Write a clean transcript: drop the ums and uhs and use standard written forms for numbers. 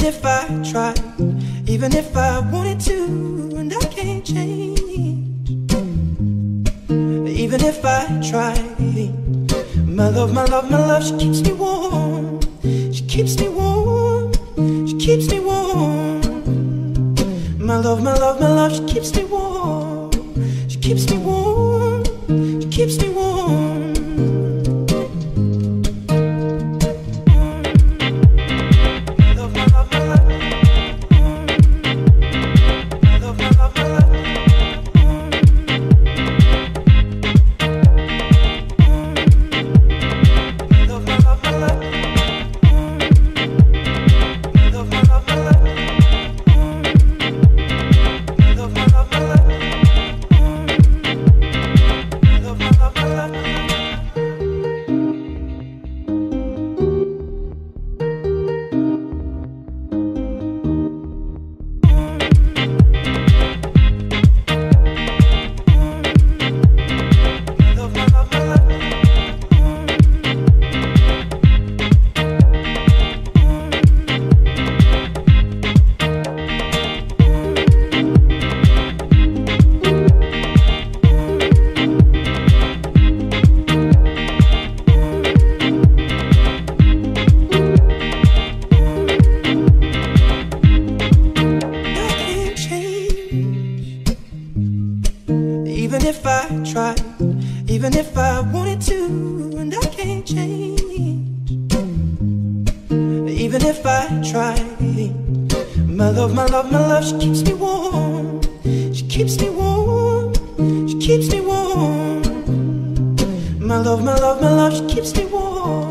if I tried, even if I wanted to, and I can't change. Even if I tried, my love, my love, my love, she keeps me warm. She keeps me warm. She keeps me warm. My love, my love, my love, she keeps me warm. She keeps me warm. She keeps me warm. Even if I tried, even if I wanted to, and I can't change. Even if I tried, my love, my love, my love, she keeps me warm. She keeps me warm. She keeps me warm. My love, my love, my love, she keeps me warm.